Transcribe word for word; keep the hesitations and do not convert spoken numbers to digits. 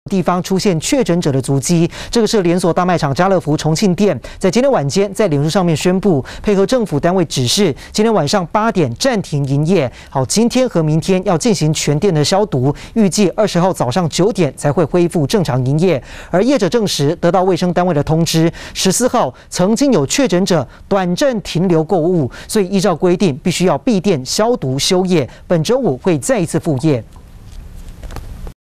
地方出现确诊者的足迹，这个是连锁大卖场家乐福重庆店，在今天晚间在脸书上面宣布，配合政府单位指示，今天晚上八点暂停营业。好，今天和明天要进行全店的消毒，预计二十号早上九点才会恢复正常营业。而业者证实得到卫生单位的通知，十四号曾经有确诊者短暂停留购物，所以依照规定必须要闭店消毒休业。本周五会再一次复业。